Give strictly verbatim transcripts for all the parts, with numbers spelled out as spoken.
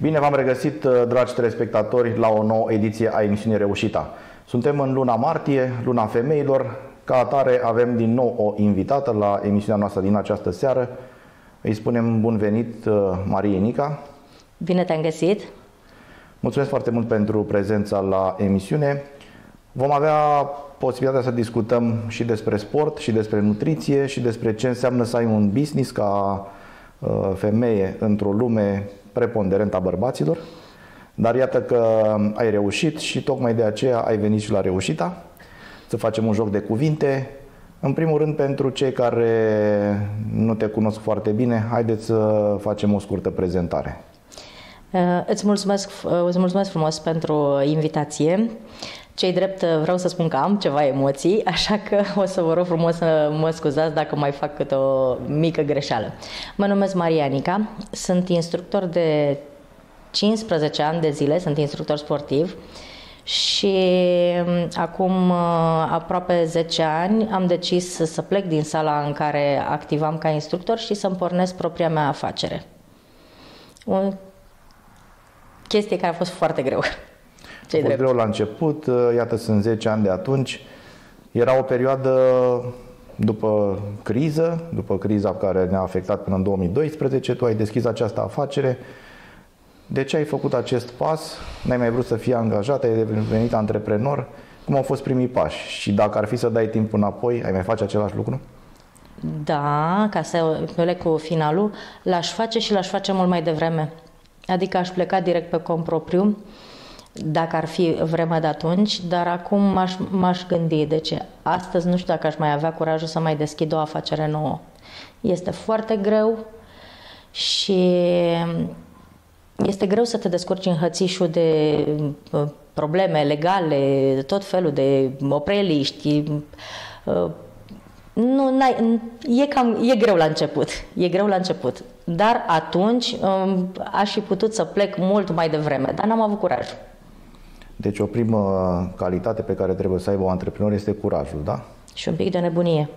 Bine v-am regăsit, dragi telespectatori, la o nouă ediție a emisiunii Reușita. Suntem în luna martie, luna femeilor. Ca atare avem din nou o invitată la emisiunea noastră din această seară. Îi spunem bun venit Mariei Nica. Bine te-am găsit! Mulțumesc foarte mult pentru prezența la emisiune. Vom avea posibilitatea să discutăm și despre sport, și despre nutriție, și despre ce înseamnă să ai un business ca femeie într-o lume preponderent a bărbaților. Dar iată că ai reușit și tocmai de aceea ai venit și la Reușita. Să facem un joc de cuvinte. În primul rând, pentru cei care nu te cunosc foarte bine, haideți să facem o scurtă prezentare. Îți mulțumesc, îți mulțumesc frumos pentru invitație. Ce-i drept, vreau să spun că am ceva emoții, așa că o să vă rog frumos să mă scuzați dacă mai fac câte o mică greșeală. Mă numesc Maria Nica, sunt instructor de cincisprezece ani de zile, sunt instructor sportiv și acum aproape zece ani am decis să plec din sala în care activam ca instructor și să-mi pornesc propria mea afacere. O chestie care a fost foarte greu. A fost greu la început, iată, sunt zece ani de atunci. Era o perioadă după criză, după criza care ne-a afectat până în două mii doisprezece, tu ai deschis această afacere. De ce ai făcut acest pas? N-ai mai vrut să fii angajat, ai devenit antreprenor. Cum au fost primii pași? Și dacă ar fi să dai timp înapoi, ai mai face același lucru? Da, ca să plec cu finalul, l-aș face și l-aș face mult mai devreme. Adică aș pleca direct pe cont propriu, dacă ar fi vremea de atunci, dar acum m-aș gândi, deci astăzi nu știu dacă aș mai avea curajul să mai deschid o afacere nouă. Este foarte greu și este greu să te descurci în hățișul de probleme legale, tot felul de opreliști. Nu, e, cam, e greu la început, e greu la început, dar atunci aș fi putut să plec mult mai devreme, dar n-am avut curaj. Deci o primă calitate pe care trebuie să aibă o antreprenor este curajul, da? Și un pic de nebunie.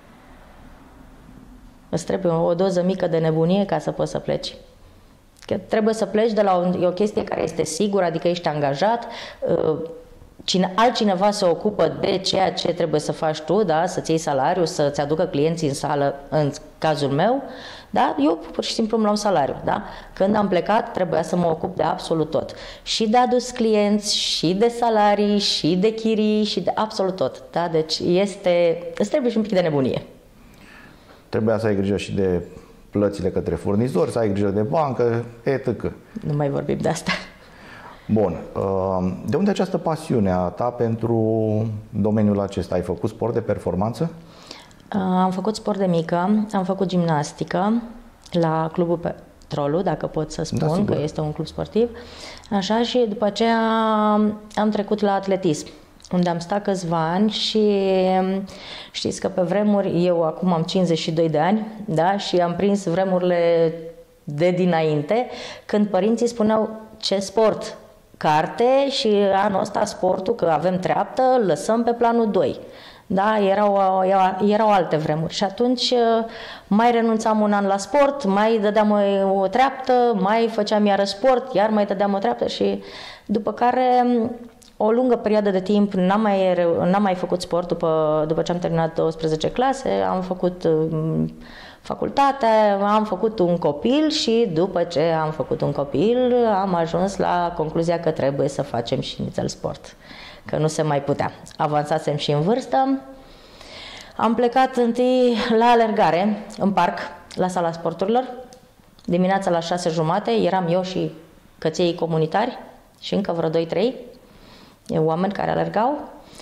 Îți trebuie o doză mică de nebunie ca să poți să pleci. Că trebuie să pleci de la o, o chestie care este sigură, adică ești angajat, cine, altcineva se ocupă de ceea ce trebuie să faci tu, da? Să-ți iei salariu, să-ți aducă clienții în sală, în cazul meu, da? Eu pur și simplu îmi luam salariu. Da? Când am plecat, trebuia să mă ocup de absolut tot. Și de adus clienți, și de salarii, și de chirii, și de absolut tot. Da? Deci este, îți trebuie și un pic de nebunie. Trebuia să ai grijă și de plățile către furnizori, să ai grijă de bancă, et cetera. Nu mai vorbim de asta. Bun. De unde această pasiune a ta pentru domeniul acesta? Ai făcut sport de performanță? Am făcut sport de mică, am făcut gimnastică la Clubul Petrolul, dacă pot să spun, da, că este un club sportiv. Așa, și după aceea am trecut la atletism, unde am stat câțiva ani și știți că pe vremuri, eu acum am cincizeci și doi de ani, da, și am prins vremurile de dinainte, când părinții spuneau ce sport, carte, și anul ăsta sportul, că avem treaptă, îl lăsăm pe planul doi. Da, erau, erau alte vremuri și atunci mai renunțam un an la sport, mai dădeam o, o treaptă, mai făceam iară sport, iar mai dădeam o treaptă și după care o lungă perioadă de timp n-am mai, n-am mai făcut sport după, după ce am terminat douăsprezece clase, am făcut um, facultate, am făcut un copil și după ce am făcut un copil am ajuns la concluzia că trebuie să facem și nițel sport, că nu se mai putea. Avansasem și în vârstă. Am plecat întâi la alergare, în parc, la sala sporturilor. Dimineața la șase jumate eram eu și căței comunitari și încă vreo doi trei oameni care alergau.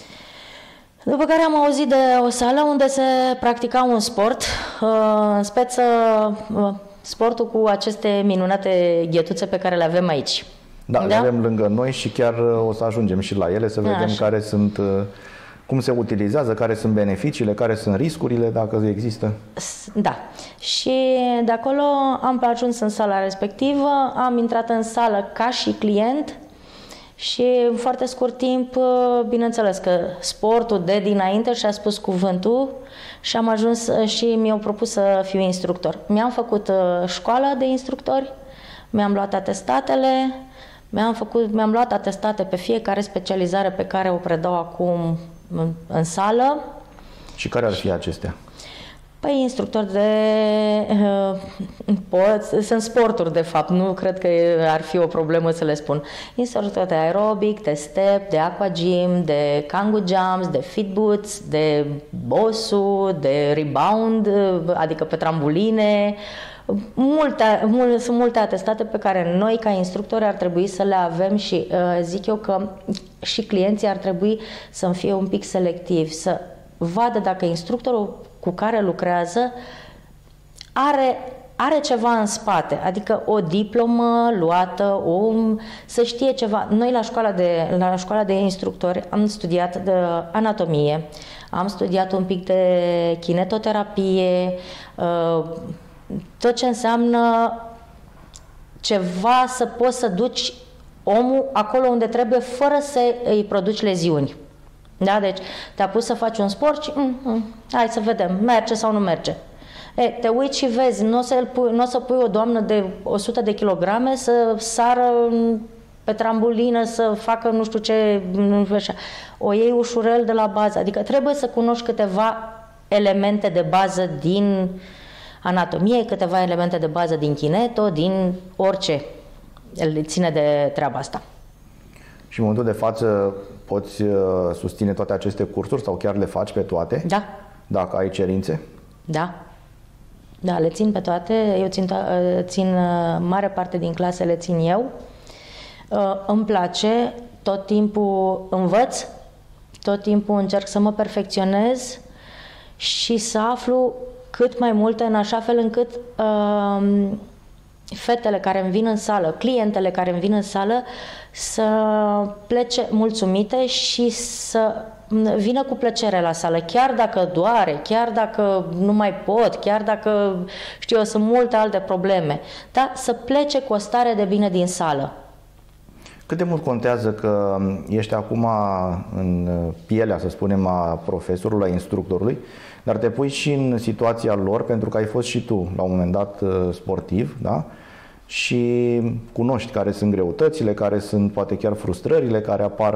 După care am auzit de o sală unde se practica un sport, în speță sportul cu aceste minunate ghetuțe pe care le avem aici. Da, da, le avem lângă noi și chiar o să ajungem și la ele, să vedem Așa. care sunt, cum se utilizează, care sunt beneficiile, care sunt riscurile, dacă există. Da. Și de acolo am ajuns în sala respectivă, am intrat în sală ca și client și în foarte scurt timp, bineînțeles că sportul de dinainte și-a spus cuvântul și am ajuns și mi-au propus să fiu instructor. Mi-am făcut școala de instructori, mi-am luat atestatele, mi-am, făcut, mi-am luat atestate pe fiecare specializare pe care o predau acum în, în sală. Și care ar fi acestea? Păi, instructor de... Uh, pot, sunt sporturi, de fapt, nu cred că ar fi o problemă să le spun. Instructor de aerobic, de step, de aquagym, de kangoo jumps, de fit boots, de bosu, de rebound, adică pe trambuline. Multe, mul, sunt multe atestate pe care noi, ca instructori, ar trebui să le avem și uh, zic eu că și clienții ar trebui să fie un pic selectivi, să vadă dacă instructorul cu care lucrează are, are ceva în spate, adică o diplomă luată, o, să știe ceva. Noi la școala de, la școala de instructori am studiat de anatomie, am studiat un pic de kinetoterapie, tot ce înseamnă ceva să poți să duci omul acolo unde trebuie fără să îi produci leziuni. Da? Deci te-a pus să faci un sport și mm, mm, hai să vedem, merge sau nu merge. E, te uiți și vezi, nu o să, n-o să pui o doamnă de o sută de kilograme să sară pe trambulină, să facă nu știu ce, nu știu așa. O iei ușurel de la bază, adică trebuie să cunoști câteva elemente de bază din anatomie, câteva elemente de bază din kineto, din orice ține de treaba asta. Și în momentul de față poți uh, susține toate aceste cursuri sau chiar le faci pe toate? Da. Dacă ai cerințe? Da. Da, le țin pe toate. Eu țin, țin mare parte din clase, le țin eu. Uh, îmi place, tot timpul învăț, tot timpul încerc să mă perfecționez și să aflu cât mai multe, în așa fel încât uh, fetele care îmi vin în sală, clientele care îmi vin în sală să plece mulțumite și să vină cu plăcere la sală, chiar dacă doare, chiar dacă nu mai pot, chiar dacă, știu eu, sunt multe alte probleme, dar să plece cu o stare de bine din sală. Cât de mult contează că ești acum în pielea, să spunem, a profesorului, a instructorului, dar te pui și în situația lor, pentru că ai fost și tu, la un moment dat, sportiv, da? Și cunoști care sunt greutățile, care sunt poate chiar frustrările care apar.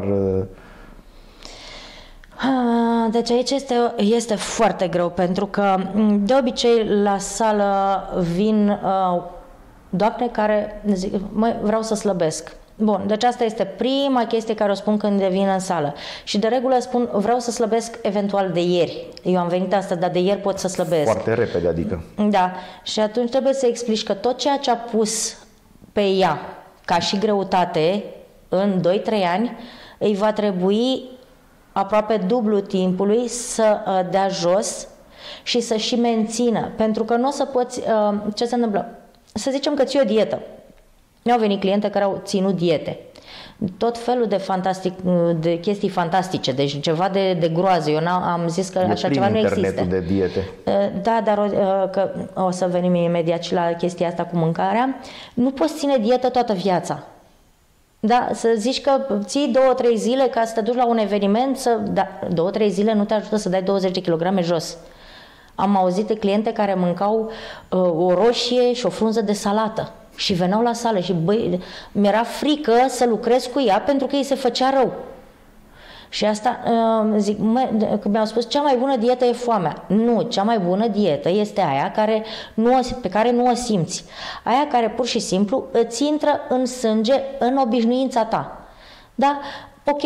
Deci aici este, este foarte greu, pentru că de obicei la sală vin uh, doamne care zic, măi, vreau să slăbesc. Bun, deci asta este prima chestie care o spun când vin în sală. Și de regulă spun, vreau să slăbesc eventual de ieri. Eu am venit astăzi, dar de ieri pot să slăbesc. Foarte repede, adică. Da, și atunci trebuie să explici că tot ceea ce a pus pe ea ca și greutate în doi trei ani, îi va trebui aproape dublu timpului să dea jos și să și mențină. Pentru că nu o să poți... Ce se întâmplă? Să zicem că ții o dietă. Mi-au venit cliente care au ținut diete. Tot felul de, fantastic, de chestii fantastice, deci ceva de, de groază. Eu am zis că e așa ceva nu există. De diete. Da, dar o, că o să venim imediat și la chestia asta cu mâncarea. Nu poți ține dietă toată viața. Da, să zici că ții două, trei zile ca să te duci la un eveniment, să, da, două, trei zile nu te ajută să dai douăzeci de kilograme jos. Am auzit de cliente care mâncau uh, o roșie și o frunză de salată și veneau la sală și băi, mi-era frică să lucrez cu ea pentru că îi se făcea rău. Și asta, uh, zic, mă, mi-au spus, cea mai bună dietă e foamea. Nu, cea mai bună dietă este aia care nu o, pe care nu o simți. Aia care pur și simplu îți intră în sânge, în obișnuința ta. Da? Ok.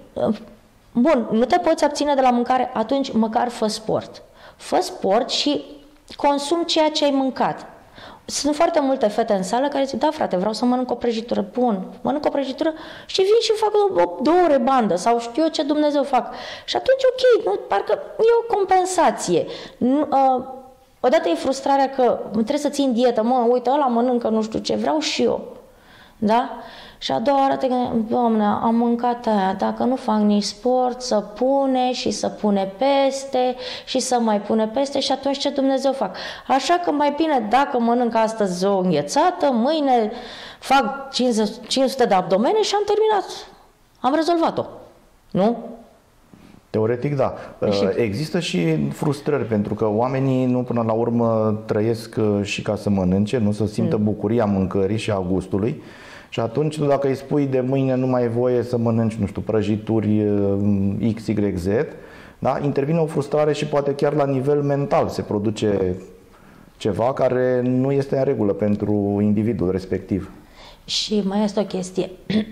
Bun, nu te poți abține de la mâncare, atunci măcar fă sport. Fă sport și consumi ceea ce ai mâncat. Sunt foarte multe fete în sală care zic, da frate, vreau să mănânc o prăjitură. Bun, mănânc o prăjitură și vin și fac o, două ore bandă sau știu eu ce Dumnezeu fac. Și atunci ok, nu, parcă e o compensație. Nu, uh, odată e frustrarea că trebuie să țin dietă, mă, uite, ăla mănâncă nu știu ce, vreau și eu. Da? Și a doua oară te gândești, Doamne, am mâncat aia, dacă nu fac nici sport, să pune și să pune peste și să mai pune peste și atunci ce Dumnezeu fac? Așa că mai bine dacă mănânc astăzi o înghețată, mâine fac cinci sute de abdomene și am terminat. Am rezolvat-o. Nu? Teoretic, da. Și... Există și frustrări, pentru că oamenii nu până la urmă trăiesc și ca să mănânce, nu să simtă bucuria mâncării și a gustului. Și atunci, tu dacă îi spui de mâine nu mai ai voie să mănânci, nu știu, prăjituri X Y Z, da? Intervine o frustrare și poate chiar la nivel mental se produce ceva care nu este în regulă pentru individul respectiv. Și mai este o chestie.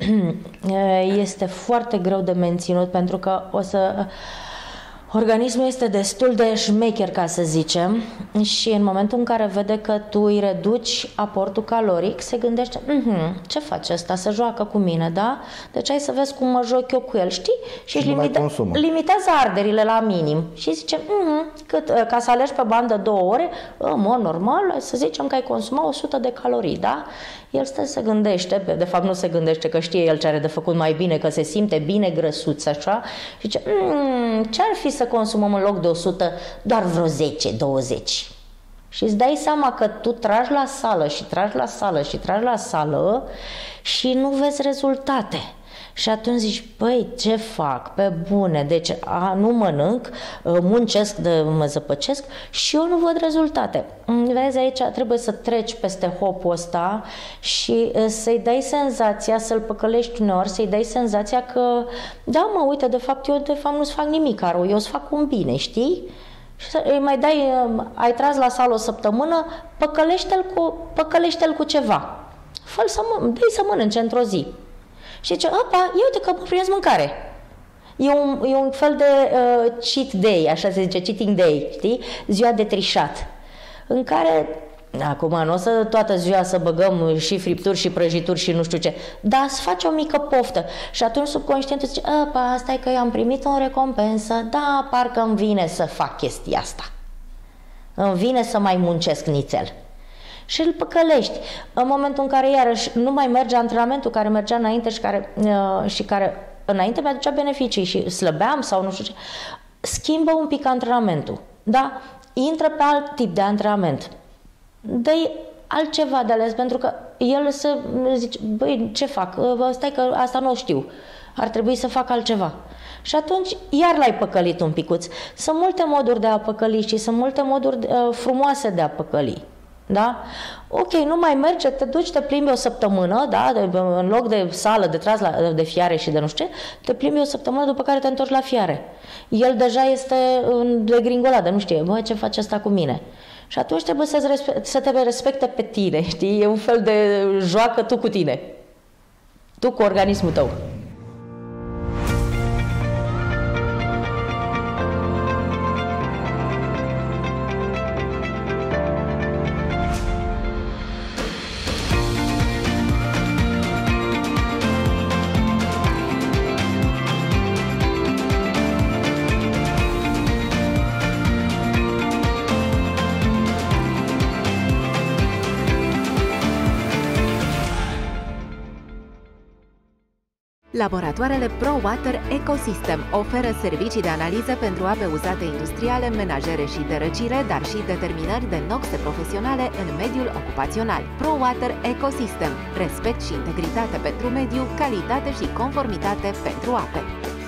Este foarte greu de menținut, pentru că o să... organismul este destul de șmecher, ca să zicem, și în momentul în care vede că tu îi reduci aportul caloric, se gândește, mm-hmm, ce face ăsta, să joacă cu mine, da? Deci hai să vezi cum mă joc eu cu el, știi? Și, și limite, limitează arderile la minim și zice, mm-hmm, cât, ca să alegi pe bandă două ore, în mod normal, să zicem că ai consumat o sută de calorii, da? El stă să gândește, de fapt nu se gândește, că știe el ce are de făcut mai bine, că se simte bine grăsuț, așa, și zice, mm, ce-ar fi să consumăm în loc de o sută doar vreo zece douăzeci? Și îți dai seama că tu tragi la sală și tragi la sală și tragi la sală și nu vezi rezultate. Și atunci zici, băi, ce fac? Pe bune, deci a, nu mănânc, muncesc, de, mă zăpăcesc și eu nu văd rezultate. Vezi, aici trebuie să treci peste hopul ăsta și să-i dai senzația, să-l păcălești uneori, să-i dai senzația că, da mă, uite, de fapt eu de fapt nu-ți fac nimic rău, eu îți fac un bine, știi? Și îi mai dai, ai tras la sală o săptămână, păcălește-l cu, păcălește-l cu ceva. Fă-l să mă, dă-i să mănânce într-o zi. Și zice, apa, ia uite că mă primesc mâncare. E un, e un fel de uh, cheat day, așa se zice, cheating day, știi? Ziua de trișat. În care, acum, nu o să toată ziua să băgăm și fripturi și prăjituri și nu știu ce, dar să faci o mică poftă. Și atunci subconștientul zice, apa, asta e că eu am primit o recompensă, da, parcă îmi vine să fac chestia asta. Îmi vine să mai muncesc nițel. Și îl păcălești. În momentul în care iarăși nu mai merge antrenamentul care mergea înainte și care, uh, și care înainte mi-aducea beneficii și slăbeam sau nu știu ce, schimbă un pic antrenamentul. Da? Intră pe alt tip de antrenament. Dă-i altceva de ales, pentru că el se zice, băi, ce fac? Stai că asta nu o știu. Ar trebui să fac altceva. Și atunci iar l-ai păcălit un picuț. Sunt multe moduri de a păcăli și sunt multe moduri uh, frumoase de a păcăli. Da? Ok, nu mai merge, te duci, te plimbi o săptămână, da? De, în loc de sală, de tras la, de fiare și de nu știu ce, te plimbi o săptămână, după care te întorci la fiare. El deja este de gringoladă, nu știe, bă, ce face asta cu mine? Și atunci trebuie să, respect, să te respecte pe tine, știi? E un fel de joacă tu cu tine. Tu cu organismul tău. Laboratoarele ProWater Ecosystem oferă servicii de analiză pentru ape uzate industriale, menajere și de răcire, dar și determinări de noxe profesionale în mediul ocupațional. ProWater Ecosystem. Respect și integritate pentru mediu, calitate și conformitate pentru ape.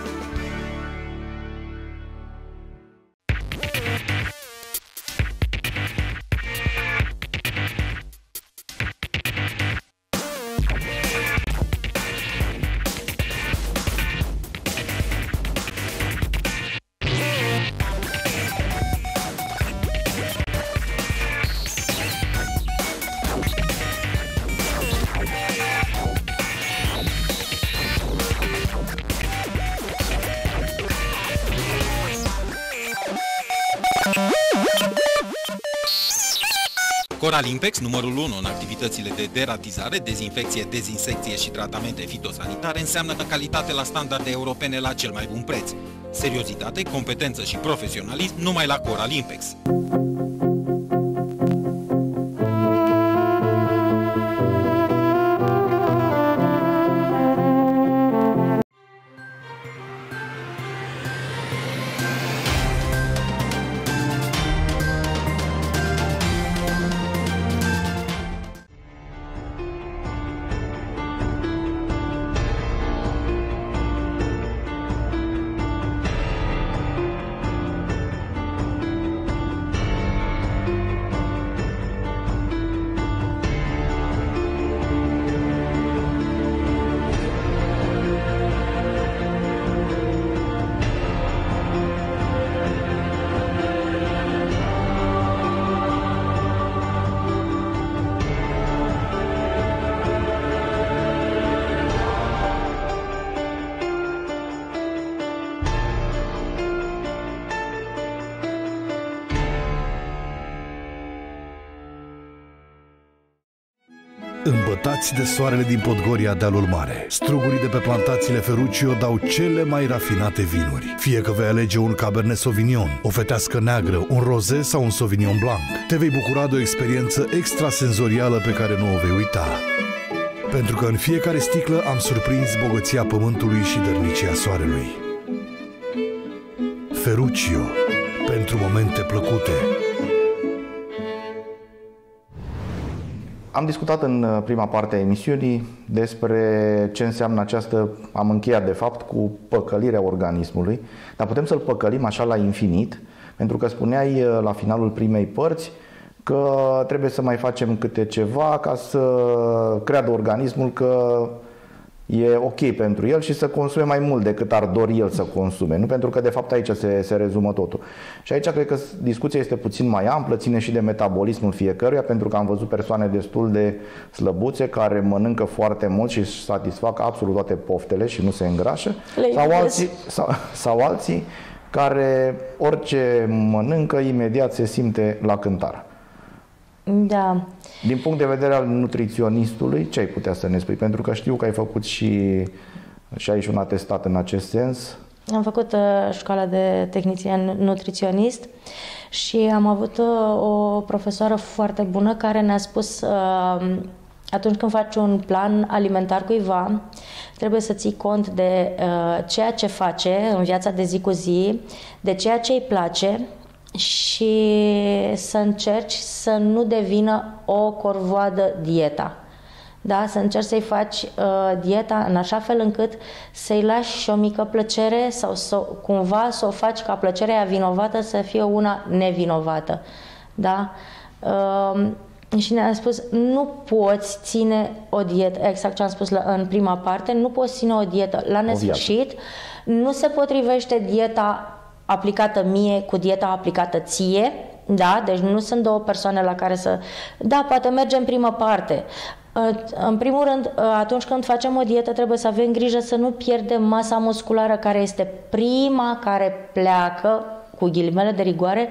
Coralimpex, numărul unu în activitățile de deratizare, dezinfecție, dezinsecție și tratamente fitosanitare, înseamnă calitate la standarde europene la cel mai bun preț. Seriozitate, competență și profesionalism numai la Coralimpex. îmbătați de soarele din Podgoria dealul mare. Strugurii de pe plantațiile Ferruccio dau cele mai rafinate vinuri. Fie că vei alege un Cabernet Sauvignon, o fetească neagră, un rosé sau un Sauvignon Blanc, te vei bucura de o experiență extrasenzorială pe care nu o vei uita. Pentru că în fiecare sticlă am surprins bogăția pământului și dărnicia soarelui. Ferruccio, pentru momente plăcute. Am discutat în prima parte a emisiunii despre ce înseamnă această, am încheiat de fapt cu păcălirea organismului, dar putem să-l păcălim așa la infinit, pentru că spuneai la finalul primei părți că trebuie să mai facem câte ceva ca să creadă organismul că e ok pentru el și să consume mai mult decât ar dori el să consume. Nu? Pentru că de fapt aici se, se rezumă totul. Și aici cred că discuția este puțin mai amplă, ține și de metabolismul fiecăruia, pentru că am văzut persoane destul de slăbuțe care mănâncă foarte mult și își satisfac absolut toate poftele și nu se îngrașă, sau alții, sau, sau alții care orice mănâncă imediat se simte la cântar. Da. Din punct de vedere al nutriționistului, ce ai putea să ne spui? Pentru că știu că ai făcut și, și aici un atestat în acest sens. Am făcut uh, școala de tehnician nutriționist și am avut uh, o profesoară foarte bună care ne-a spus uh, atunci când faci un plan alimentar cuiva, trebuie să ții cont de uh, ceea ce face în viața de zi cu zi, de ceea ce îi place și să încerci să nu devină o corvoadă dieta. Da? Să încerci să-i faci uh, dieta în așa fel încât să-i lași și o mică plăcere sau să, cumva să o faci ca plăcerea vinovată să fie una nevinovată. Da? Uh, și ne-a spus, nu poți ține o dietă, exact ce am spus la, în prima parte, nu poți ține o dietă la nesfârșit, nu se potrivește dieta aplicată mie cu dieta aplicată ție, da? Deci nu sunt două persoane la care să... Da, poate merge în prima parte. În primul rând, atunci când facem o dietă, trebuie să avem grijă să nu pierdem masa musculară, care este prima care pleacă, cu ghilimele de rigoare,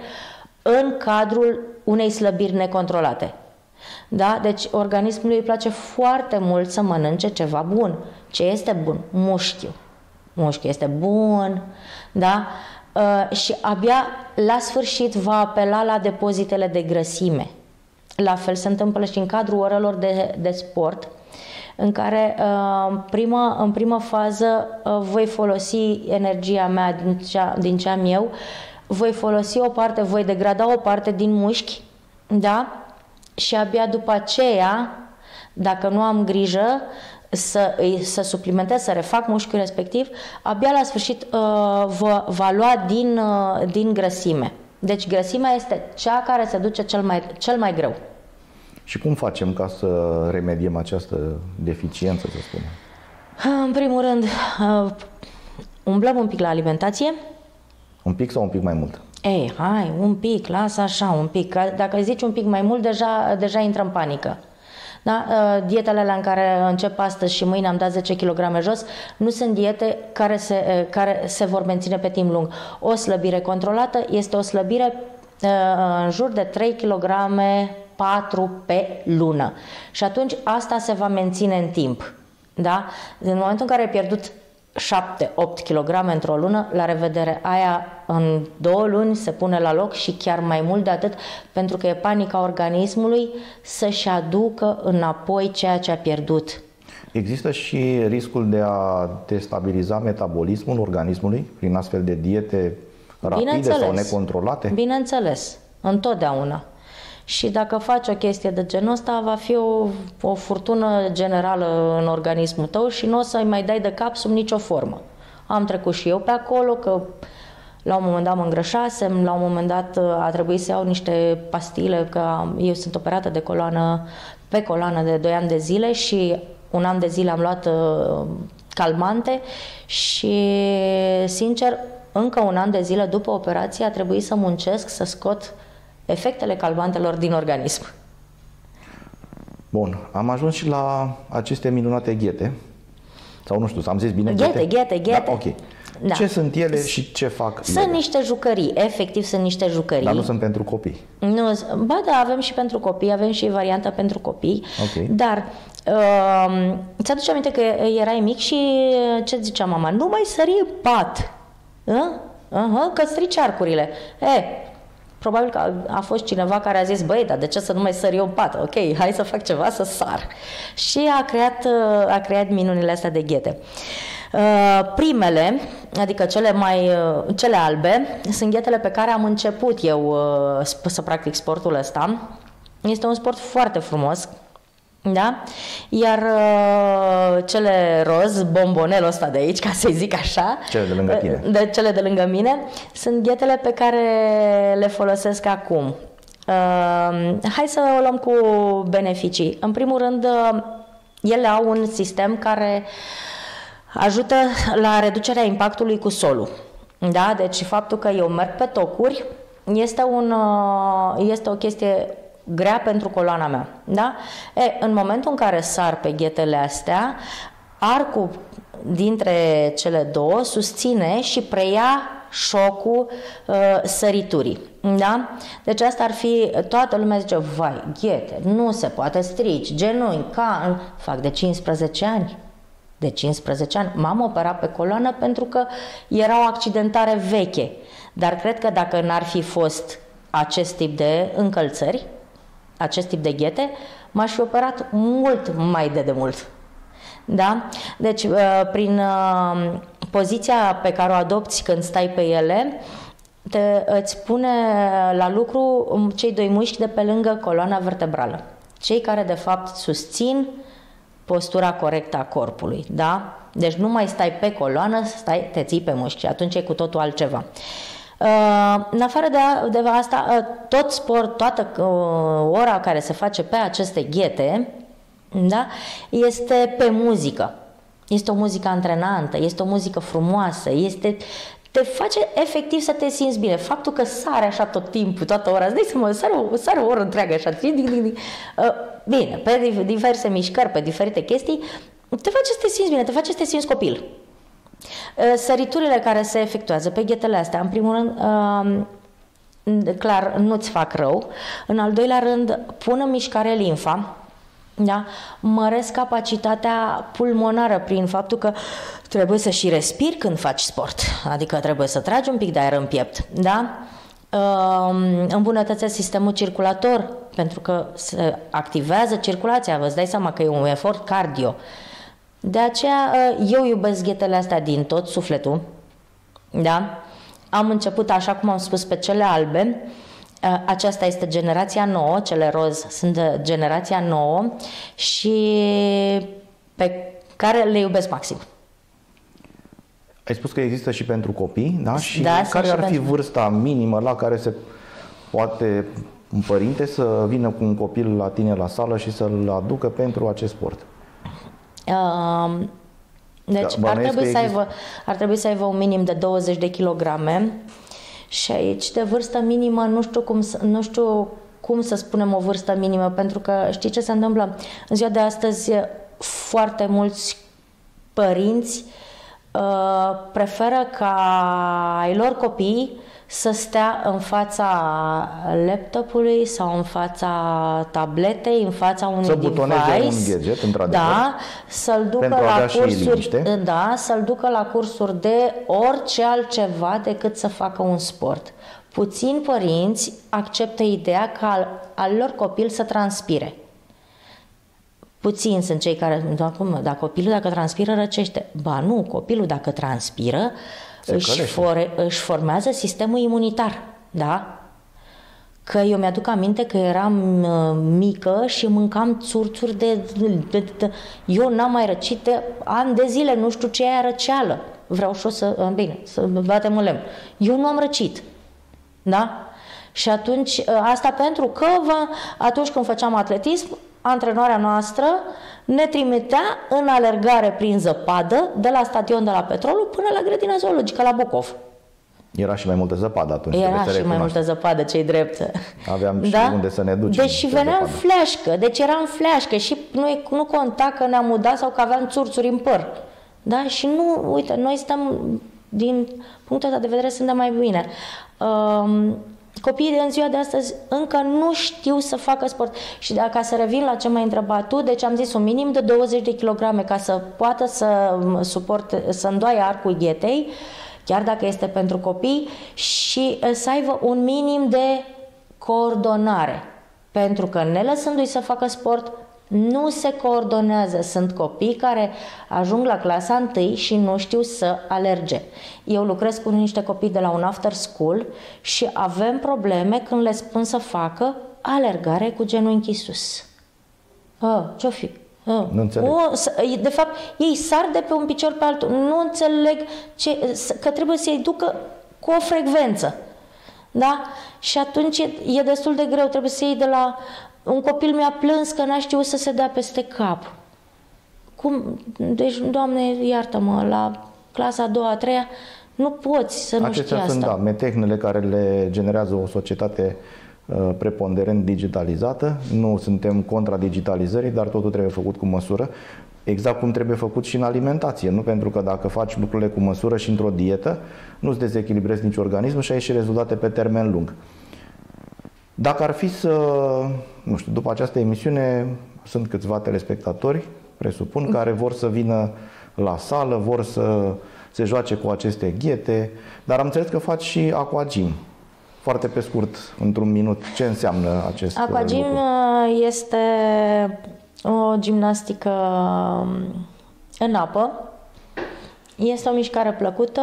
în cadrul unei slăbiri necontrolate. Da? Deci organismului îi place foarte mult să mănânce ceva bun. Ce este bun? Mușchiul. Mușchiul este bun, da? Uh, și abia la sfârșit va apela la depozitele de grăsime. La fel se întâmplă și în cadrul orelor de, de sport, în care uh, prima, în prima fază uh, voi folosi energia mea din cea, din ce am eu, voi folosi o parte, voi degrada o parte din mușchi, da? Și abia după aceea, dacă nu am grijă, să, să suplimentez, să refac mușchiul respectiv, abia la sfârșit uh, va, va lua din, uh, din grăsime. Deci grăsimea este cea care se duce cel mai, cel mai greu. Și cum facem ca să remediem această deficiență, să spunem? În primul rând, uh, umblăm un pic la alimentație. Un pic sau un pic mai mult? Ei, hai, un pic, lasă așa, un pic. Dacă zici un pic mai mult, deja, deja intră în panică. Da? Dietele alea în care încep astăzi și mâine am dat zece kilograme jos, nu sunt diete care se, care se vor menține pe timp lung. O slăbire controlată este o slăbire în jur de trei kilograme patru pe lună. Și atunci asta se va menține în timp. Da? În momentul în care ai pierdut șapte opt kilograme într-o lună, la revedere, aia în două luni se pune la loc și chiar mai mult de atât, pentru că e panica organismului să-și aducă înapoi ceea ce a pierdut. Există și riscul de a destabiliza metabolismul organismului prin astfel de diete rapide sau necontrolate? Bineînțeles, întotdeauna. Și dacă faci o chestie de genul ăsta, va fi o, o furtună generală în organismul tău și nu o să-i mai dai de cap sub nicio formă. Am trecut și eu pe acolo, că la un moment dat mă îngrășasem, la un moment dat a trebuit să iau niște pastile, că eu sunt operată de coloană, pe coloană de doi ani de zile și un an de zile am luat uh, calmante și, sincer, încă un an de zile după operație a trebuit să muncesc, să scot efectele calmantelor din organism. Bun, am ajuns și la aceste minunate ghete. Sau nu știu, am zis bine? Ghete, ghete, ghete. Da, ok. Da. Ce sunt ele și ce fac Sunt ele? niște jucării, efectiv sunt niște jucării. Dar nu sunt pentru copii. Nu, ba da, avem și pentru copii, avem și varianta pentru copii. Okay. Dar uh, ți-aduce aminte că erai mic și ce zicea mama? Nu mai sări în pat. Uh? Uh-huh, că strici arcurile. E, probabil că a, a fost cineva care a zis, băi, dar de ce să nu mai sări eu în pat? Ok, hai să fac ceva să sar. Și a creat, a creat minunile astea de ghete. Primele, adică cele mai cele albe, sunt ghetele pe care am început eu să practic sportul ăsta. Este un sport foarte frumos, da? Iar cele roz, bombonelul ăsta de aici, ca să-i zic așa, cele de lângă tine. De cele de lângă mine, sunt ghetele pe care le folosesc acum. Hai să o luăm cu beneficii. În primul rând, ele au un sistem care ajută la reducerea impactului cu solul. Da? Deci faptul că eu merg pe tocuri este, un, este o chestie grea pentru coloana mea. Da? E, în momentul în care sar pe ghetele astea, arcul dintre cele două susține și preia șocul uh, săriturii. Da? Deci asta ar fi, toată lumea zice, vai, ghete, nu se poate strici, genunchi, ca... Fac de cincisprezece ani. De cincisprezece ani. M-am operat pe coloană pentru că era o accidentare veche. Dar cred că dacă n-ar fi fost acest tip de încălțări, acest tip de ghete, m-aș fi operat mult mai de demult. Da? Deci, prin poziția pe care o adopți când stai pe ele, te, îți pune la lucru cei doi mușchi de pe lângă coloana vertebrală. Cei care, de fapt, susțin postura corectă a corpului. Da? Deci nu mai stai pe coloană, stai, te ții pe mușchi. Atunci e cu totul altceva. În afară de, de asta, tot sport, toată ora care se face pe aceste ghete, da, este pe muzică. Este o muzică antrenantă, este o muzică frumoasă, este, te face efectiv să te simți bine. Faptul că sare așa tot timpul, toată ora, îți dai seama, sare o, sare o oră întreagă așa, bine, pe diverse mișcări, pe diferite chestii, te face să te simți bine, te face să te simți copil. Săriturile care se efectuează pe ghetele astea, în primul rând, clar, nu-ți fac rău. În al doilea rând, pun în mișcare limfa, da? Măresc capacitatea pulmonară prin faptul că trebuie să și respiri când faci sport, adică trebuie să tragi un pic de aer în piept, da? Îmbunătățesc sistemul circulator pentru că se activează circulația, vă dai seama că e un efort cardio. De aceea eu iubesc ghetele astea din tot sufletul, da? Am început, așa cum am spus, pe cele albe. Aceasta este generația nouă, cele roz sunt de generația nouă și pe care le iubesc maxim. Ai spus că există și pentru copii, da? Și da, care ar fi pentru... vârsta minimă la care se poate un părinte să vină cu un copil la tine la sală și să-l aducă pentru acest sport? Uh, deci da, ar, trebui să aibă, ar trebui să aibă un minim de douăzeci de kilograme și aici de vârstă minimă nu știu cum, nu știu cum să spunem o vârstă minimă, pentru că știi ce se întâmplă? În ziua de astăzi foarte mulți părinți uh, preferă ca ai lor copii să stea în fața laptopului sau în fața tabletei, în fața unui să device, un gadget, într-adevăr, da, să-l ducă la cursuri, da, să-l ducă la cursuri de orice altceva decât să facă un sport. Puțini părinți acceptă ideea ca al, al lor copil să transpire. Puțini sunt cei care, acum, da, copilul dacă transpiră răcește. Ba nu, copilul dacă transpiră își, for, își formează sistemul imunitar, da? Că eu mi-aduc aminte că eram uh, mică și mâncam țurțuri de, de, de, de... Eu n-am mai răcit de ani de zile, nu știu ce e aia răceală. Vreau și o să, uh, bine, să batem în lemn. Eu nu am răcit, da? Și atunci, uh, asta pentru că vă, atunci când făceam atletism, antrenoarea noastră ne trimitea în alergare prin zăpadă de la stadion de la Petrolul până la grădina zoologică la Bucov. Era și mai multă zăpadă atunci. Era și mai multă zăpadă, ce-i drept. Aveam și da? unde să ne ducem. Deci veneam în fleașcă, deci eram fleașcă și nu, nu conta că ne-am udat sau că aveam țurțuri în păr. Da? Și nu, uite, noi stăm din punctul ăsta de vedere suntem mai bine. Um, Copiii în ziua de astăzi încă nu știu să facă sport. Și dacă să revin la ce m-ai întrebat tu, deci am zis un minim de douăzeci de kilograme ca să poată să suporte, să îndoaie arcul ghetei, chiar dacă este pentru copii, și să aibă un minim de coordonare. Pentru că ne lăsându-i să facă sport, nu se coordonează. Sunt copii care ajung la clasa întâi și nu știu să alerge. Eu lucrez cu niște copii de la un after school și avem probleme când le spun să facă alergare cu genunchii sus. Ah, ce-o fi? Ah. Nu înțeleg. O, de fapt, ei sar de pe un picior pe altul. Nu înțeleg ce, că trebuie să-i ducă cu o frecvență. Da? Și atunci e, e destul de greu. Trebuie să iei de la... Un copil mi-a plâns că n-a știut să se dea peste cap. Cum? Deci, Doamne, iartă-mă, la clasa a doua, a treia, nu poți să nu Acestea știi sunt, asta. da, metehnele care le generează o societate uh, preponderent digitalizată. Nu suntem contra digitalizării, dar totul trebuie făcut cu măsură. Exact cum trebuie făcut și în alimentație, nu? Pentru că dacă faci lucrurile cu măsură și într-o dietă, nu-ți dezechilibrezi nici organismul și ai și rezultate pe termen lung. Dacă ar fi să, nu știu, după această emisiune sunt câțiva telespectatori, presupun, care vor să vină la sală, vor să se joace cu aceste ghete, dar am înțeles că faci și aquagym. Foarte pe scurt, într-un minut, ce înseamnă acest Aquagym lucru? este o gimnastică în apă. Este o mișcare plăcută,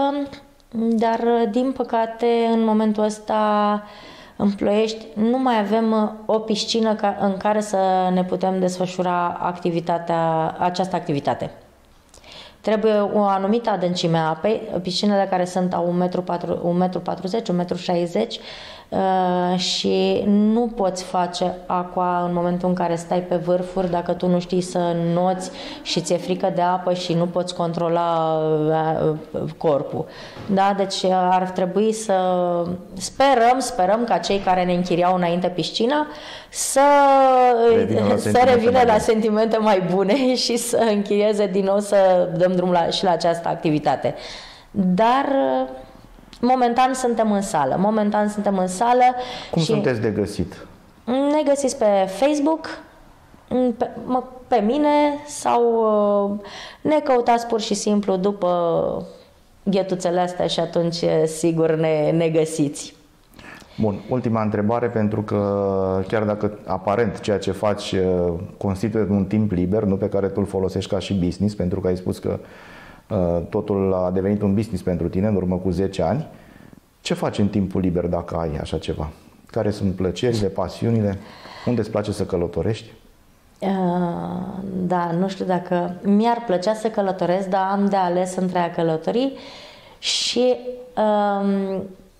dar din păcate în momentul ăsta în Ploiești nu mai avem o piscină în care să ne putem desfășura activitatea, această activitate. Trebuie o anumită adâncime a apei, piscinele care sunt au un metru patruzeci, un metru șaizeci uh, și nu poți face aqua în momentul în care stai pe vârfuri dacă tu nu știi să înnoți și ți-e frică de apă și nu poți controla uh, corpul. Da? Deci ar trebui să sperăm, sperăm ca cei care ne închiriau înainte piscina să revină să revină la sentimente mai bune și să închirieze din nou, să dăm drum la, și la această activitate. Dar momentan suntem în sală. Momentan suntem în sală. Cum și sunteți de găsit? Ne găsiți pe Facebook, pe, mă, pe mine, sau ne căutați pur și simplu după ghetuțele astea și atunci sigur ne, ne găsiți. Bun, ultima întrebare, pentru că chiar dacă aparent ceea ce faci constituie un timp liber, nu pe care tu îl folosești ca și business, pentru că ai spus că uh, totul a devenit un business pentru tine în urmă cu zece ani, ce faci în timpul liber dacă ai așa ceva? Care sunt plăcerile, pasiunile? Unde îți place să călătorești? Uh, da, nu știu dacă mi-ar plăcea să călătoresc, dar am de ales între a călători și... Uh,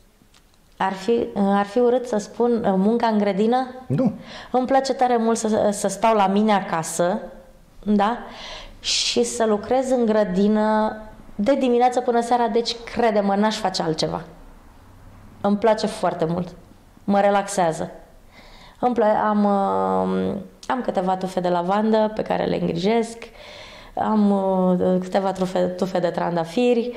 Ar fi, ar fi urât să spun munca în grădină? Nu. Îmi place tare mult să, să stau la mine acasă, da? Și să lucrez în grădină de dimineață până seara, deci crede-mă, n-aș face altceva. Îmi place foarte mult. Mă relaxează. Îmi place, am, am câteva tufe de lavandă pe care le îngrijesc, am câteva tufe, tufe de trandafiri.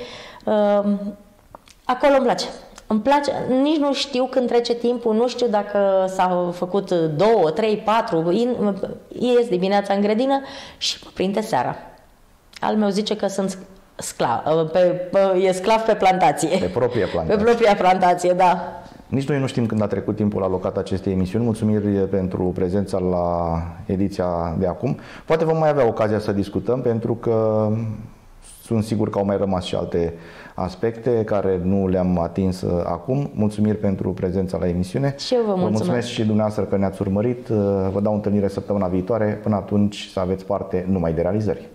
Acolo îmi place. Îmi place, nici nu știu când trece timpul, nu știu dacă s-au făcut două, trei, patru, ies dimineața în grădină și mă prinde seara. Al meu zice că sunt sclav, pe, pe, e sclav pe plantație. Pe propria plantație. Pe propria plantație, da. Nici noi nu știm când a trecut timpul alocat acestei emisiuni. Mulțumiri pentru prezența la ediția de acum. Poate vom mai avea ocazia să discutăm, pentru că sunt sigur că au mai rămas și alte aspecte care nu le-am atins acum. Mulțumiri pentru prezența la emisiune. Și eu vă mulțumesc. Vă mulțumesc și dumneavoastră că ne-ați urmărit. Vă dau întâlnire săptămâna viitoare. Până atunci să aveți parte numai de realizări.